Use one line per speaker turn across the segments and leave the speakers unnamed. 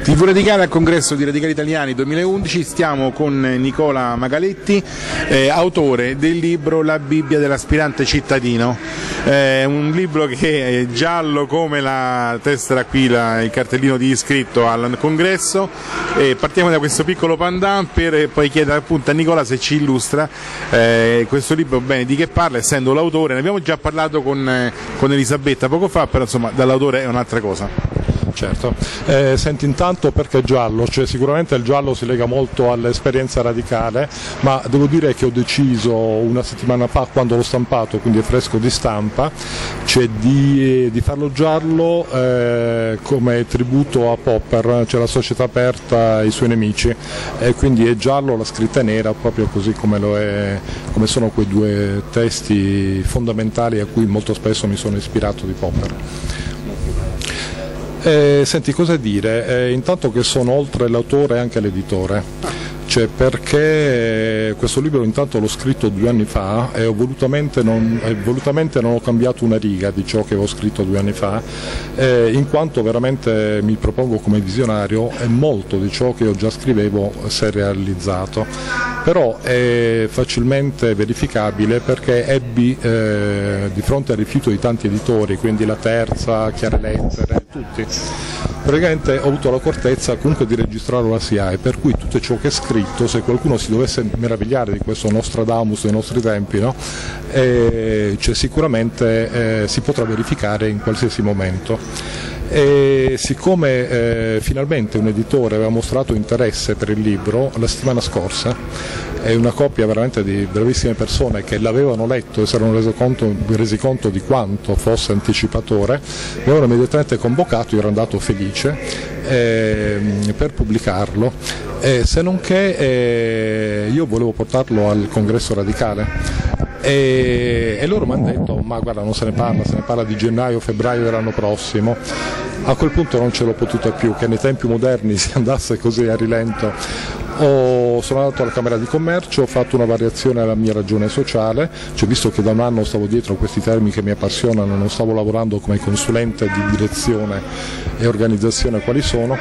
TV Radicale al congresso di Radicali Italiani 2011, stiamo con Nicola Magaletti, autore del libro La Bibbia dell'aspirante cittadino, un libro che è giallo come la tessera qui, il cartellino di iscritto al congresso. Partiamo da questo piccolo pandan per poi chiedere appunto a Nicola se ci illustra questo libro, bene, di che parla, essendo l'autore. Ne abbiamo già parlato con Elisabetta poco fa, però insomma dall'autore è un'altra cosa.
Certo, senti, intanto perché giallo? Cioè, sicuramente il giallo si lega molto all'esperienza radicale, ma devo dire che ho deciso una settimana fa, quando l'ho stampato, quindi è fresco di stampa, cioè di farlo giallo come tributo a Popper, cioè la società aperta ai suoi nemici, e quindi è giallo, la scritta è nera, proprio così come lo è, come sono quei due testi fondamentali a cui molto spesso mi sono ispirato di Popper. Senti, cosa dire? Intanto che sono oltre l'autore anche l'editore, cioè perché questo libro intanto l'ho scritto 2 anni fa e volutamente non ho cambiato una riga di ciò che avevo scritto 2 anni fa, in quanto veramente mi propongo come visionario e molto di ciò che io già scrivevo si è realizzato, però è facilmente verificabile perché ebbi di fronte al rifiuto di tanti editori, quindi La Terza, Chiare Lettere, tutti. Praticamente ho avuto l'accortezza comunque di registrare la SIAE, per cui tutto ciò che è scritto, se qualcuno si dovesse meravigliare di questo Nostradamus dei nostri tempi, no? Cioè, sicuramente si potrà verificare in qualsiasi momento. E siccome finalmente un editore aveva mostrato interesse per il libro la settimana scorsa, è una coppia veramente di bravissime persone che l'avevano letto e si erano resi conto di quanto fosse anticipatore, mi avevano immediatamente convocato, io ero andato felice per pubblicarlo, se non che io volevo portarlo al congresso radicale. E loro mi hanno detto: ma guarda, non se ne parla di gennaio-febbraio dell'anno prossimo. A quel punto non ce l'ho potuta più, che nei tempi moderni si andasse così a rilento. Sono andato alla Camera di Commercio, ho fatto una variazione alla mia ragione sociale, cioè visto che da un anno stavo dietro a questi termini che mi appassionano, non stavo lavorando come consulente di direzione e organizzazione quali sono,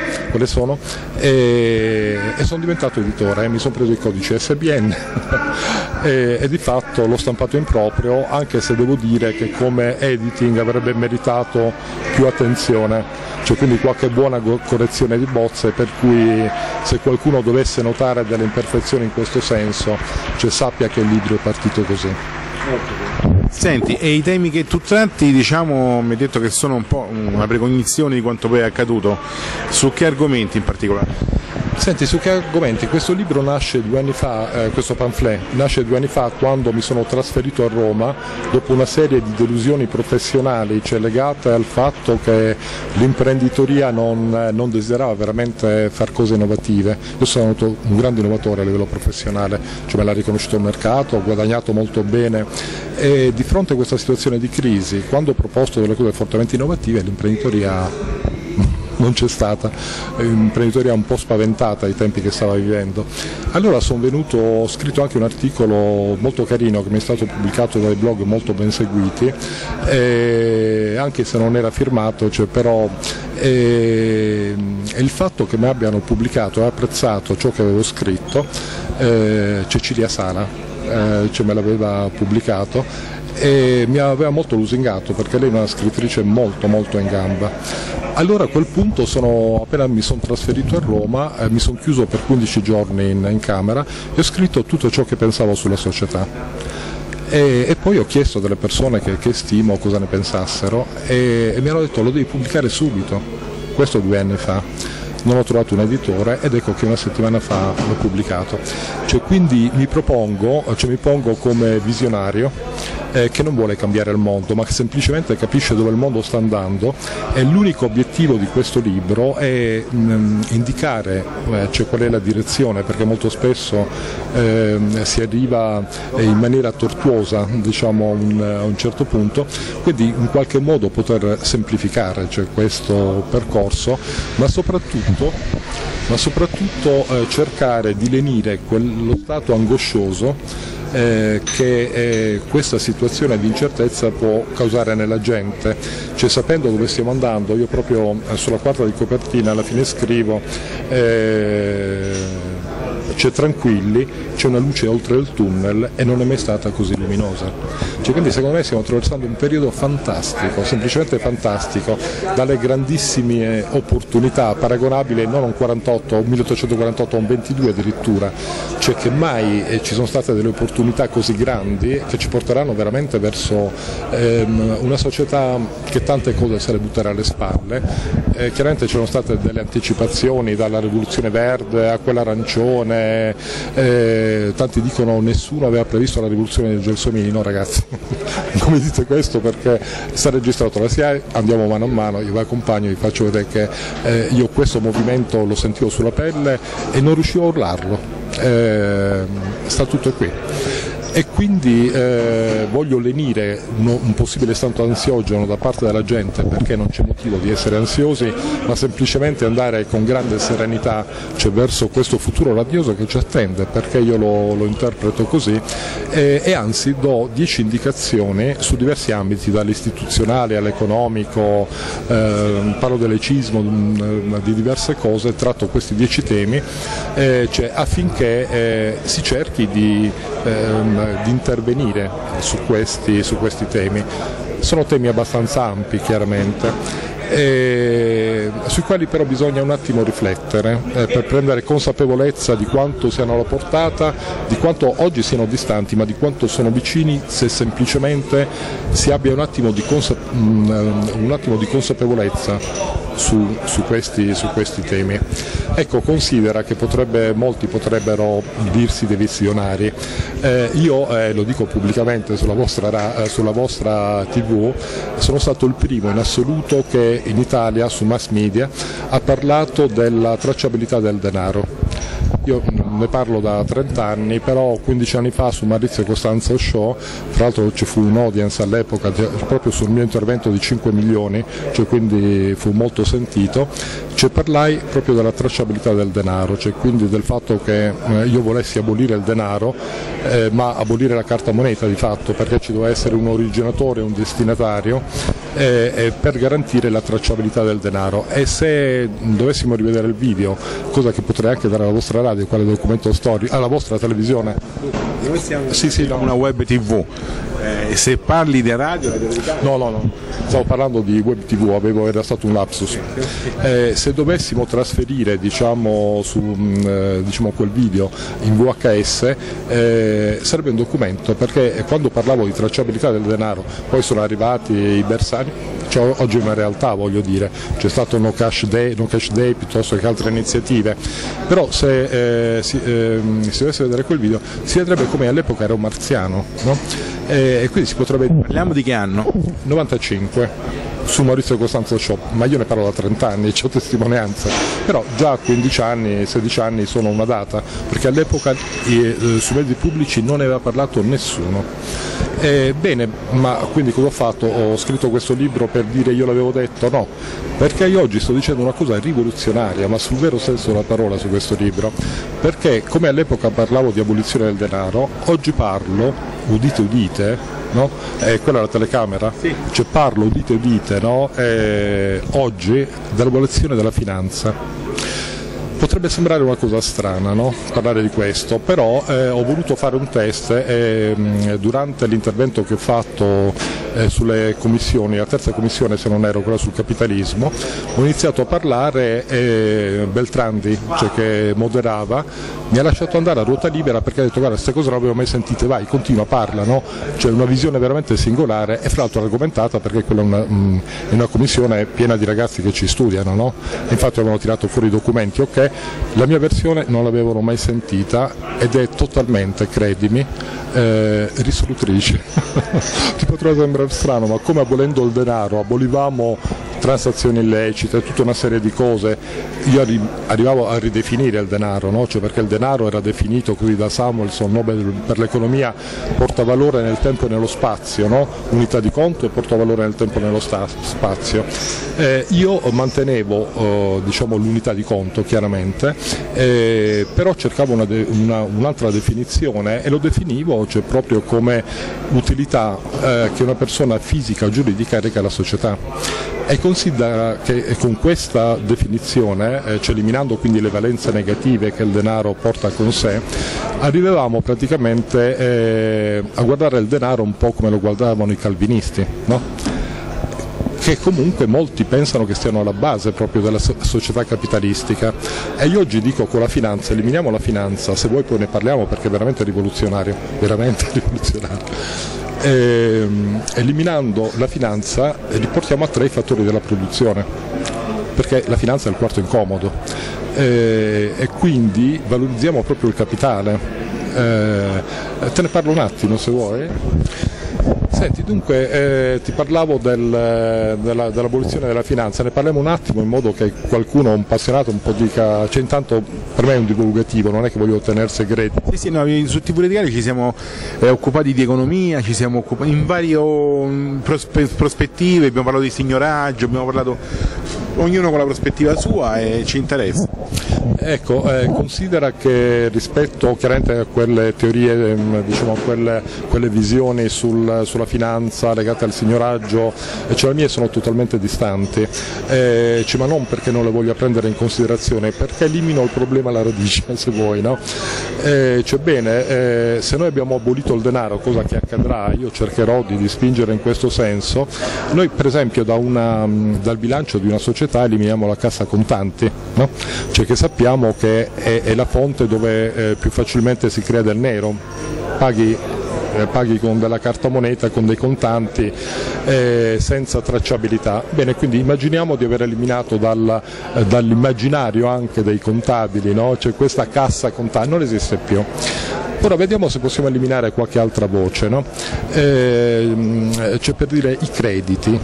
e sono diventato editore, mi sono preso il codice SBN e di fatto l'ho stampato in proprio, anche se devo dire che come editing avrebbe meritato più attenzione, cioè quindi qualche buona correzione di bozze, per cui se qualcuno dovesse notare delle imperfezioni in questo senso, cioè sappia che il libro è partito così.
Senti, e i temi che tu tratti, diciamo, mi hai detto che sono un po' una precognizione di quanto poi è accaduto, su che argomenti in particolare?
Senti, su che argomenti? Questo libro nasce 2 anni fa, questo pamphlet nasce 2 anni fa, quando mi sono trasferito a Roma dopo una serie di delusioni professionali, cioè legate al fatto che l'imprenditoria non desiderava veramente fare cose innovative. Io sono stato un grande innovatore a livello professionale, cioè me l'ha riconosciuto il mercato, ho guadagnato molto bene, e di fronte a questa situazione di crisi, quando ho proposto delle cose fortemente innovative, l'imprenditoria non c'è stata, l'imprenditoria un po' spaventata ai tempi che stava vivendo. Allora ho scritto anche un articolo molto carino che mi è stato pubblicato dai blog molto ben seguiti, anche se non era firmato, cioè, però il fatto che mi abbiano pubblicato e apprezzato ciò che avevo scritto, Cecilia Sala, cioè me l'aveva pubblicato, e mi aveva molto lusingato perché lei è una scrittrice molto molto in gamba. Allora a quel punto, appena mi sono trasferito a Roma, mi sono chiuso per 15 giorni in camera e ho scritto tutto ciò che pensavo sulla società. E poi ho chiesto a delle persone che stimo cosa ne pensassero e mi hanno detto: lo devi pubblicare subito. Questo 2 anni fa. Non ho trovato un editore ed ecco che una settimana fa l'ho pubblicato. Cioè, quindi mi pongo come visionario che non vuole cambiare il mondo, ma che semplicemente capisce dove il mondo sta andando, e l'unico obiettivo di questo libro è indicare cioè qual è la direzione, perché molto spesso si arriva in maniera tortuosa, diciamo, a un certo punto, quindi in qualche modo poter semplificare, cioè, questo percorso, ma soprattutto cercare di lenire quello stato angoscioso che questa situazione di incertezza può causare nella gente, cioè sapendo dove stiamo andando. Io proprio sulla quarta di copertina alla fine scrivo c'è tranquilli, c'è una luce oltre il tunnel e non è mai stata così luminosa. Cioè, quindi secondo me stiamo attraversando un periodo fantastico, semplicemente fantastico, dalle grandissime opportunità paragonabili non a un 48, un 1848, a un 22 addirittura, cioè che mai ci sono state delle opportunità così grandi che ci porteranno veramente verso una società che tante cose se le butterà alle spalle. Chiaramente ci sono state delle anticipazioni dalla rivoluzione verde a quella arancione. Tanti dicono nessuno aveva previsto la rivoluzione dei gelsomini. No ragazzi, non mi dite questo perché sta registrato la SIAE, andiamo mano a mano, io vi accompagno, vi faccio vedere che io questo movimento lo sentivo sulla pelle e non riuscivo a urlarlo, sta tutto qui. E quindi voglio lenire un possibile stato ansiogeno da parte della gente, perché non c'è motivo di essere ansiosi, ma semplicemente andare con grande serenità, cioè verso questo futuro radioso che ci attende, perché io lo interpreto così, e anzi do 10 indicazioni su diversi ambiti, dall'istituzionale all'economico, parlo del laicismo, di diverse cose, tratto questi 10 temi, cioè affinché si cerchi di intervenire su questi temi. Sono temi abbastanza ampi chiaramente, sui quali però bisogna un attimo riflettere per prendere consapevolezza di quanto siano alla portata, di quanto oggi siano distanti, ma di quanto sono vicini se semplicemente si abbia un attimo di consapevolezza su questi temi. Ecco, considera che molti potrebbero dirsi dei visionari. Io lo dico pubblicamente sulla vostra TV, sono stato il primo in assoluto che in Italia su mass media ha parlato della tracciabilità del denaro. Io ne parlo da 30 anni, però 15 anni fa su Maurizio Costanzo Show, tra l'altro ci fu un audience all'epoca proprio sul mio intervento di 5 milioni, cioè quindi fu molto sentito, cioè parlai proprio della tracciabilità del denaro, cioè quindi del fatto che io volessi abolire il denaro, ma abolire la carta moneta di fatto, perché ci doveva essere un originatore e un destinatario per garantire la tracciabilità del denaro. E se dovessimo rivedere il video, cosa che potrei anche dare alla vostra radio, quale documento storico, alla vostra televisione.
Noi siamo una web TV, se parli di radio...
No, stavo parlando di web TV, era stato un lapsus. Se dovessimo trasferire quel video in VHS, sarebbe un documento, perché quando parlavo di tracciabilità del denaro, poi sono arrivati i bersani, cioè, oggi è una realtà, voglio dire, c'è stato No Cash Day piuttosto che altre iniziative, però se si dovesse vedere quel video si vedrebbe come all'epoca era un marziano, no? E quindi si potrebbe...
Parliamo di che anno?
95. Su Maurizio Costanzo Show, ma io ne parlo da 30 anni, ho testimonianze, però già 15 anni, 16 anni sono una data, perché all'epoca sui mezzi pubblici non ne aveva parlato nessuno. Bene, ma quindi cosa ho fatto? Ho scritto questo libro per dire io l'avevo detto? No, perché io oggi sto dicendo una cosa rivoluzionaria, ma sul vero senso della parola su questo libro, perché come all'epoca parlavo di abolizione del denaro, oggi parlo, udite, no? Quella è la telecamera?
Sì.
Cioè parlo, udite, no? Oggi dell'abolizione della finanza. Potrebbe sembrare una cosa strana, no? Parlare di questo, però ho voluto fare un test durante l'intervento che ho fatto sulle commissioni, la terza commissione se non ero, quella sul capitalismo, ho iniziato a parlare e Beltrandi, cioè che moderava, mi ha lasciato andare a ruota libera perché ha detto guarda queste cose non le avevo mai sentite, vai, continua, parla, no? Cioè una visione veramente singolare e fra l'altro argomentata, perché quella è una commissione piena di ragazzi che ci studiano, no? Infatti avevano tirato fuori i documenti, ok? La mia versione non l'avevano mai sentita ed è totalmente, credimi, risolutrice. Ti potrà sembrare strano, ma come abolendo il denaro abolivamo transazioni illecite, tutta una serie di cose. Io arrivavo a ridefinire il denaro, no? Cioè, perché il denaro era definito così da Samuelson, Nobel per l'economia, porta valore nel tempo e nello spazio, no? Unità di conto e porta valore nel tempo e nello spazio. Io mantenevo diciamo, l'unità di conto chiaramente, però cercavo un'altra definizione e lo definivo, cioè, proprio come utilità che una persona fisica o giuridica reca alla società. E considera che con questa definizione, cioè eliminando quindi le valenze negative che il denaro porta con sé, arrivavamo praticamente a guardare il denaro un po' come lo guardavano i calvinisti, no? Che comunque molti pensano che stiano alla base proprio della società capitalistica. E io oggi dico con la finanza, eliminiamo la finanza, se vuoi poi ne parliamo perché è veramente rivoluzionario, veramente rivoluzionario. Eliminando la finanza riportiamo a 3 i fattori della produzione, perché la finanza è il quarto incomodo, e quindi valorizziamo proprio il capitale. Te ne parlo un attimo se vuoi. Senti, dunque ti parlavo dell'abolizione della finanza, ne parliamo un attimo in modo che qualcuno, un appassionato, un po' dica, cioè intanto per me è un divulgativo, non è che voglio ottenere segreti.
Sì, no, su TV Radicale ci siamo occupati di economia, ci siamo occupati in varie prospettive, abbiamo parlato di signoraggio, abbiamo parlato ognuno con la prospettiva sua e ci interessa.
Ecco, considera che rispetto chiaramente a quelle teorie, diciamo quelle visioni sulla finanza legate al signoraggio, cioè le mie sono totalmente distanti, ma non perché non le voglia prendere in considerazione, perché elimino il problema alla radice, se vuoi, no? Cioè bene, se noi abbiamo abolito il denaro, cosa che accadrà, io cercherò di spingere in questo senso, noi per esempio dal bilancio di una società eliminiamo la cassa contanti, no? Cioè che sappiamo che è la fonte dove più facilmente si crea del nero, paghi con della carta moneta, con dei contanti, senza tracciabilità. Bene, quindi immaginiamo di aver eliminato dall'immaginario anche dei contabili, no? Cioè questa cassa contante non esiste più. Ora vediamo se possiamo eliminare qualche altra voce, no? Cioè per dire i crediti,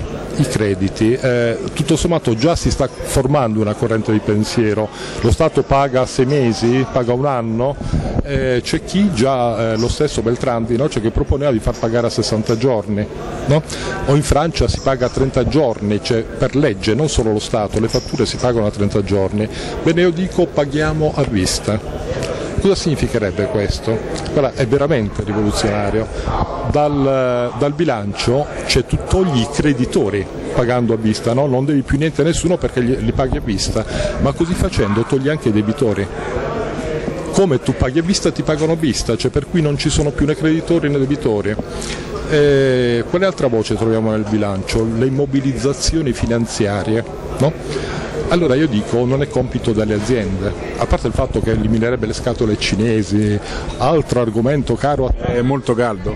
tutto sommato già si sta formando una corrente di pensiero, lo Stato paga 6 mesi, paga un anno, c'è chi già, lo stesso Beltrandi, no? Cioè che proponeva di far pagare a 60 giorni, no? O in Francia si paga a 30 giorni, cioè per legge, non solo lo Stato, le fatture si pagano a 30 giorni, bene io dico paghiamo a vista. Cosa significherebbe questo? Guarda, è veramente rivoluzionario. Dal bilancio tu togli i creditori pagando a vista, no? Non devi più niente a nessuno perché li paghi a vista, ma così facendo togli anche i debitori. Come tu paghi a vista ti pagano a vista, cioè per cui non ci sono più né creditori né debitori. Quale altra voce troviamo nel bilancio? Le immobilizzazioni finanziarie, no? Allora io dico non è compito delle aziende, a parte il fatto che eliminerebbe le scatole cinesi, altro argomento caro a te.
È molto caldo.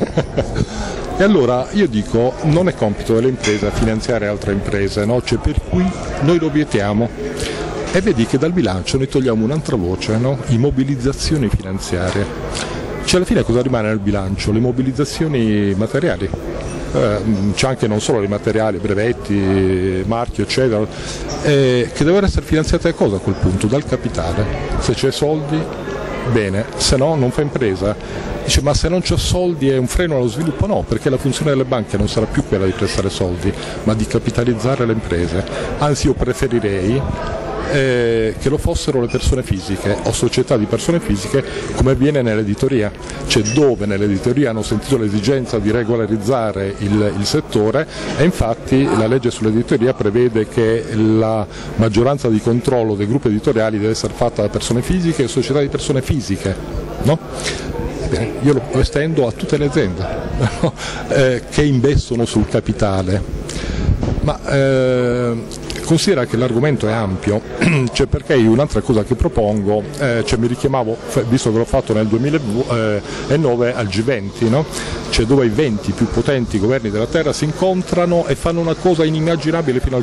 E allora io dico non è compito delle imprese finanziare altre imprese, no? Cioè per cui noi lo vietiamo. E vedi che dal bilancio noi togliamo un'altra voce, no? Immobilizzazioni finanziarie. Cioè alla fine cosa rimane nel bilancio? Le immobilizzazioni materiali. C'è anche non solo i materiali, brevetti, marchi eccetera, che devono essere finanziate da cosa a quel punto? Dal capitale. Se c'è soldi, bene, se no non fa impresa. Dice ma se non c'è soldi è un freno allo sviluppo? No, perché la funzione delle banche non sarà più quella di prestare soldi, ma di capitalizzare le imprese. Anzi io preferirei che lo fossero le persone fisiche o società di persone fisiche come avviene nell'editoria, cioè dove nell'editoria hanno sentito l'esigenza di regolarizzare il settore e infatti la legge sull'editoria prevede che la maggioranza di controllo dei gruppi editoriali deve essere fatta da persone fisiche e società di persone fisiche, no? Bene, io lo estendo a tutte le aziende che investono sul capitale, ma considera che l'argomento è ampio, cioè perché io un'altra cosa che propongo, cioè mi richiamavo, visto che l'ho fatto nel 2009 al G20, no? Cioè dove i 20 più potenti governi della Terra si incontrano e fanno una cosa inimmaginabile fino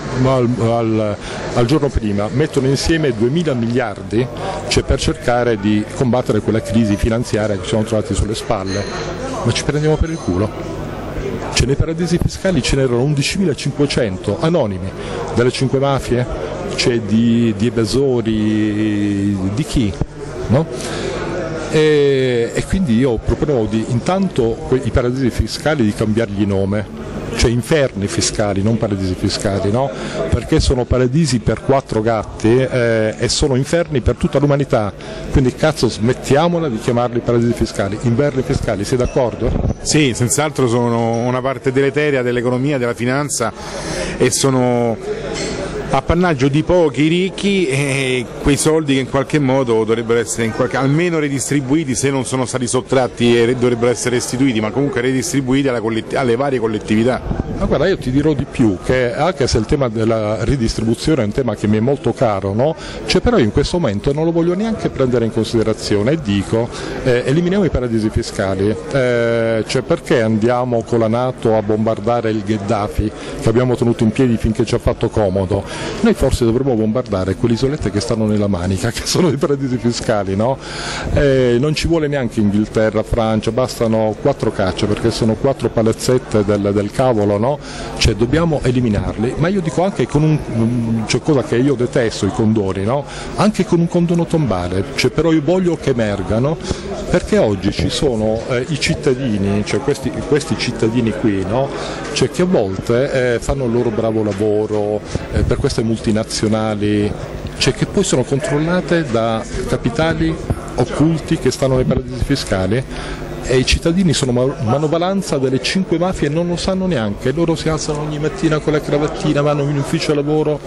al giorno prima, mettono insieme 2000 miliardi, cioè per cercare di combattere quella crisi finanziaria che ci siamo trovati sulle spalle, ma ci prendiamo per il culo. Cioè, nei paradisi fiscali ce n'erano 11.500 anonimi, delle 5 mafie, cioè di evasori, di chi? No? E quindi io proponevo intanto i paradisi fiscali di cambiargli nome, cioè inferni fiscali, non paradisi fiscali, no? Perché sono paradisi per 4 gatti e sono inferni per tutta l'umanità, quindi cazzo smettiamola di chiamarli paradisi fiscali, inverni fiscali, sei d'accordo?
Sì, senz'altro sono una parte deleteria dell'economia, della finanza e sono appannaggio di pochi ricchi, e quei soldi che in qualche modo dovrebbero essere almeno redistribuiti, se non sono stati sottratti dovrebbero essere restituiti, ma comunque redistribuiti alle varie collettività.
Ma guarda, io ti dirò di più, che anche se il tema della ridistribuzione è un tema che mi è molto caro, no? Cioè, però in questo momento non lo voglio neanche prendere in considerazione e dico eliminiamo i paradisi fiscali, cioè perché andiamo con la NATO a bombardare il Gheddafi che abbiamo tenuto in piedi finché ci ha fatto comodo? Noi forse dovremmo bombardare quelle isolette che stanno nella Manica, che sono dei paradisi fiscali, no? Non ci vuole neanche Inghilterra, Francia, bastano 4 cacce, perché sono 4 palazzette del cavolo, no? Cioè dobbiamo eliminarli, ma io dico anche con cioè, cosa che io detesto, i condoni, no? Anche con un condono tombale, cioè, però io voglio che emergano, perché oggi ci sono i cittadini, cioè questi cittadini qui, no? Cioè, che a volte fanno il loro bravo lavoro per queste multinazionali, cioè, che poi sono controllate da capitali occulti che stanno nei paradisi fiscali, e i cittadini sono manovalanza delle 5 mafie e non lo sanno neanche. Loro si alzano ogni mattina con la cravattina, vanno in ufficio lavoro.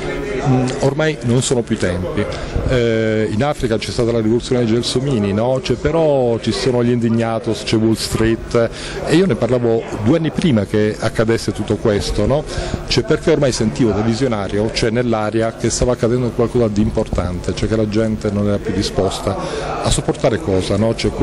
Ormai non sono più tempi. In Africa c'è stata la rivoluzione dei Gelsomini, no? Cioè, però ci sono gli indignatos, c'è Wall Street, e io ne parlavo 2 anni prima che accadesse tutto questo, no? Cioè, perché ormai sentivo da visionario, cioè nell'aria, che stava accadendo qualcosa di importante, cioè che la gente non era più disposta a sopportare cosa, no? Cioè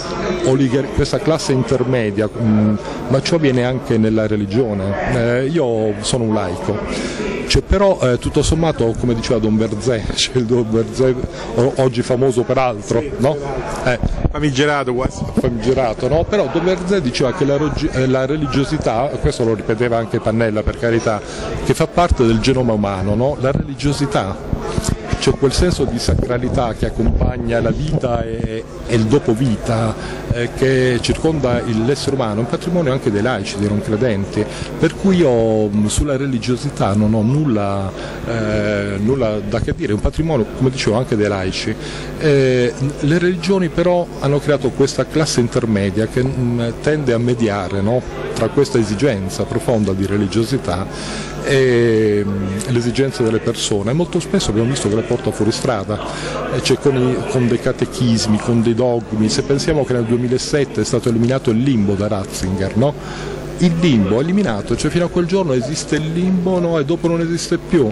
questa classe intermedia, ma ciò avviene anche nella religione. Io sono un laico. Cioè, però tutto sommato, come diceva Don Berzè, cioè il Don Berzè oggi famoso peraltro, no?
Famigerato quasi.
Famigerato, no? Però Don Berzè diceva che la religiosità, questo lo ripeteva anche Pannella per carità, che fa parte del genoma umano, no? La religiosità, cioè quel senso di sacralità che accompagna la vita e il dopovita, che circonda l'essere umano, è un patrimonio anche dei laici, dei non credenti, per cui io sulla religiosità non ho nulla da che dire, è un patrimonio, come dicevo, anche dei laici. Le religioni però hanno creato questa classe intermedia che tende a mediare, no? Tra questa esigenza profonda di religiosità e l'esigenza delle persone. Molto spesso abbiamo visto che le porta fuori strada, cioè con dei catechismi, con dei dogmi. Se pensiamo che nel 2007 è stato eliminato il limbo da Ratzinger, no? Il limbo è eliminato, cioè fino a quel giorno esiste il limbo, no? E dopo non esiste più.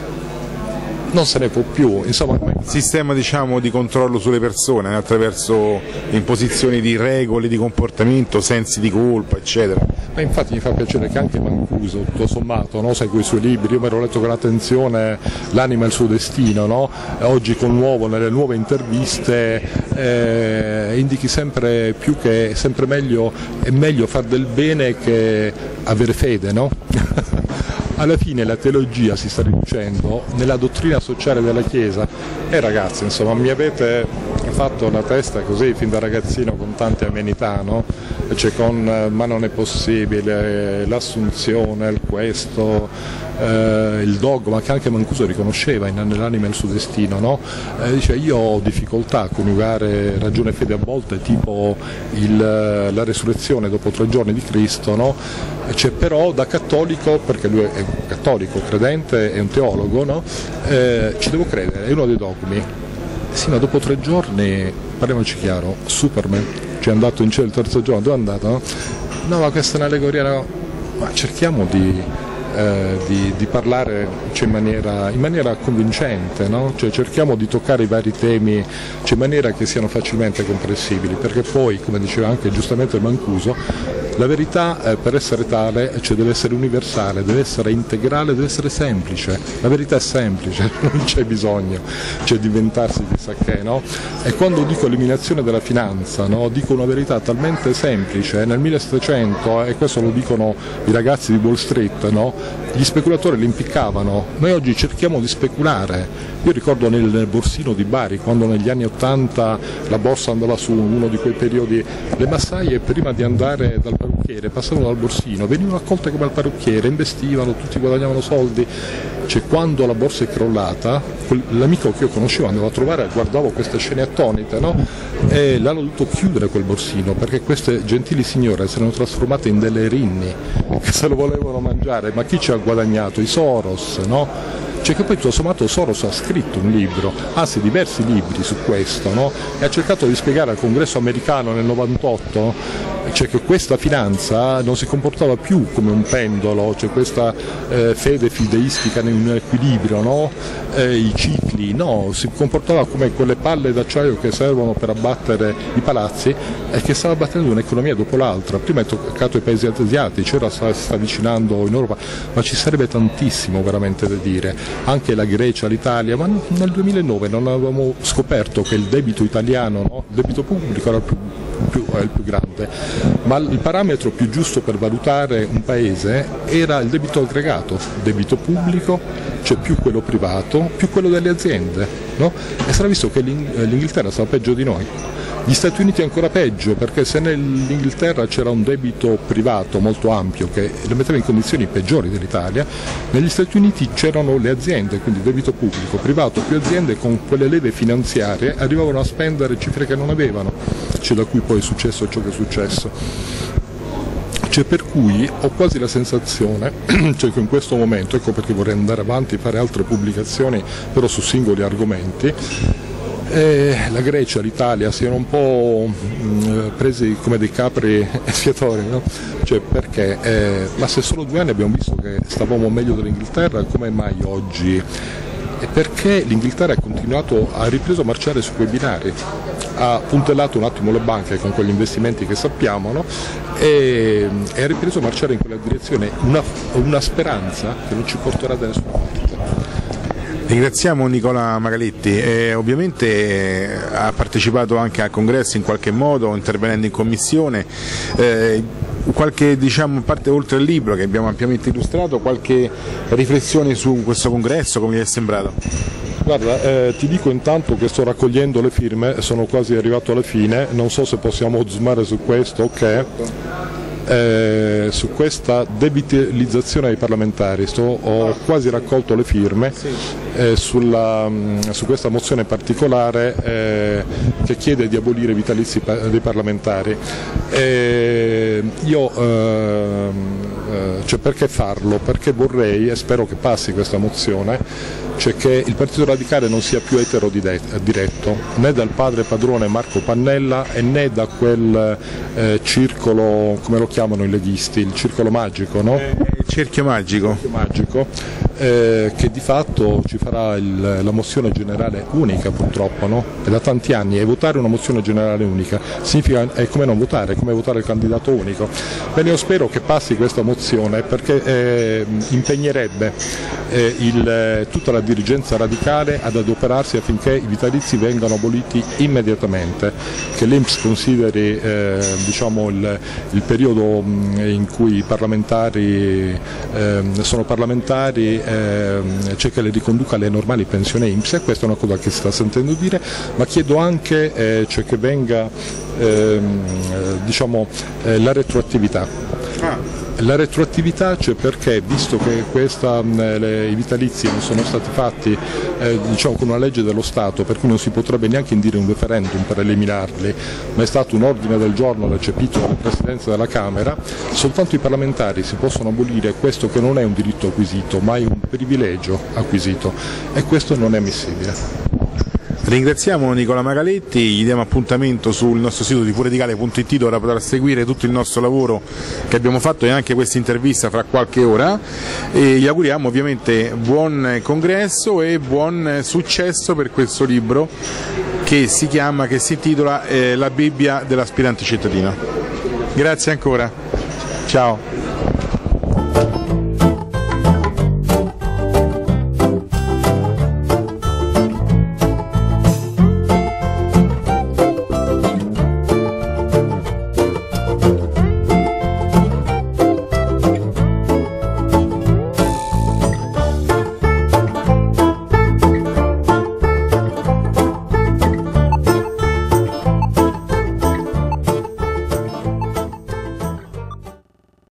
Non se ne può più, insomma.
Il sistema, diciamo, di controllo sulle persone attraverso imposizioni di regole di comportamento, sensi di colpa, eccetera.
Ma infatti mi fa piacere che anche Mancuso, tutto sommato, no? Sai, con i suoi libri, io mi ero letto con attenzione L'anima e il suo destino, no? Oggi con nuovo, nelle nuove interviste, indichi sempre più che sempre meglio, è meglio far del bene che avere fede, no? Alla fine la teologia si sta riducendo nella dottrina sociale della Chiesa, e ragazzi, insomma, mi avete fatto la testa così fin da ragazzino con tante amenità, no? Cioè ma non è possibile, l'assunzione, il questo, il dogma, che anche Mancuso riconosceva nell'anima e il suo destino, no? Dice, io ho difficoltà a coniugare ragione e fede a volte, tipo la resurrezione dopo 3 giorni di Cristo, no? Cioè, però da cattolico, perché lui è un cattolico, credente, è un teologo, no? Ci devo credere, è uno dei dogmi. Sì, ma dopo 3 giorni, parliamoci chiaro, Superman, cioè è andato in cielo il 3° giorno, dove è andato? No? No, ma questa è un'allegoria, no? Ma cerchiamo di parlare, cioè, in maniera convincente, no? Cioè, cerchiamo di toccare i vari temi, cioè, in maniera che siano facilmente comprensibili, perché poi, come diceva anche giustamente Mancuso, La verità per essere tale deve essere universale, deve essere integrale, deve essere semplice. La verità è semplice, non c'è bisogno di inventarsi chissà che, no? E quando dico eliminazione della finanza, no? Dico una verità talmente semplice. Nel 1700, e questo lo dicono i ragazzi di Wall Street, no? Gli speculatori li impiccavano, noi oggi cerchiamo di speculare. Io ricordo nel borsino di Bari, quando negli anni 80 la borsa andava su uno di quei periodi, le massaie prima di andare dal parrucchiere passavano dal borsino, venivano accolte come al parrucchiere, investivano, tutti guadagnavano soldi. Quando la borsa è crollata, l'amico che io conoscevo andavo a trovare, guardavo queste scene attonite, no? E l'hanno dovuto chiudere quel borsino perché queste gentili signore si erano trasformate in delle rinni che se lo volevano mangiare. Ma chi ci ha guadagnato? I Soros, no? Che poi tutto sommato Soros ha scritto un libro, anzi diversi libri su questo, no? E ha cercato di spiegare al Congresso americano nel 98 che questa finanza non si comportava più come un pendolo, questa fede fideistica in un equilibrio, no? I cicli, no, si comportava come quelle palle d'acciaio che servono per abbattere i palazzi e che stava abbattendo un'economia dopo l'altra. Prima è toccato i paesi asiatici, ora si sta avvicinando in Europa, ma ci sarebbe tantissimo veramente da dire. Anche la Grecia, l'Italia, ma nel 2009 non avevamo scoperto che il debito italiano, no? Il debito pubblico era il più grande, ma il parametro più giusto per valutare un paese era il debito aggregato, debito pubblico, più quello privato, più quello delle aziende, no? E sarà visto che l'Inghilterra stava peggio di noi. Gli Stati Uniti ancora peggio, perché se nell'Inghilterra c'era un debito privato molto ampio che lo metteva in condizioni peggiori dell'Italia, negli Stati Uniti c'erano le aziende, quindi debito pubblico, privato più aziende, con quelle leve finanziarie arrivavano a spendere cifre che non avevano, da cui poi è successo ciò che è successo. Per cui ho quasi la sensazione che in questo momento, ecco perché vorrei andare avanti e fare altre pubblicazioni però su singoli argomenti, la Grecia, l'Italia siano un po' presi come dei capri espiatori, no? Perché ma se solo 2 anni abbiamo visto che stavamo meglio dell'Inghilterra, come mai oggi? E perché l'Inghilterra ha ripreso a marciare su quei binari, ha puntellato un attimo le banche con quegli investimenti che sappiamo, no? E ha ripreso a marciare in quella direzione, una speranza che non ci porterà da nessuna parte.
Ringraziamo Nicola Magaletti, ovviamente ha partecipato anche al congresso in qualche modo, intervenendo in commissione, qualche parte oltre al libro che abbiamo ampiamente illustrato, qualche riflessione su questo congresso, come vi è sembrato?
Guarda, ti dico intanto che sto raccogliendo le firme, sono quasi arrivato alla fine, non so se possiamo zoomare su questo, su questa debitalizzazione dei parlamentari, ho quasi raccolto le firme su questa mozione particolare che chiede di abolire i vitalizi dei parlamentari. Perché farlo? Perché vorrei, e spero che passi questa mozione, che il Partito Radicale non sia più etero-diretto, né dal padre padrone Marco Pannella e né da quel circolo, come lo chiamano i leghisti, il circolo magico, no?
Il cerchio magico.
Che di fatto ci farà la mozione generale unica, purtroppo, no? E da tanti anni, e votare una mozione generale unica significa è come non votare, è come votare il candidato unico. Bene, io spero che passi questa mozione perché impegnerebbe tutta la dirigenza radicale ad adoperarsi affinché i vitalizi vengano aboliti immediatamente, che l'INPS consideri il periodo in cui i parlamentari sono parlamentari, che le riconduca alle normali pensioni INPS, e questa è una cosa che si sta sentendo dire, ma chiedo anche che venga la retroattività. La retroattività perché, visto che i vitalizi non sono stati fatti con una legge dello Stato, per cui non si potrebbe neanche indire un referendum per eliminarli, ma è stato un ordine del giorno recepito dalla Presidenza della Camera, soltanto i parlamentari si possono abolire questo che non è un diritto acquisito, ma è un privilegio acquisito, e questo non è ammissibile.
Ringraziamo Nicola Magaletti, gli diamo appuntamento sul nostro sito di puradicale.it dove potrà seguire tutto il nostro lavoro che abbiamo fatto e anche questa intervista fra qualche ora, e gli auguriamo ovviamente buon congresso e buon successo per questo libro che si intitola La Bibbia dell'aspirante cittadino. Grazie ancora. Ciao.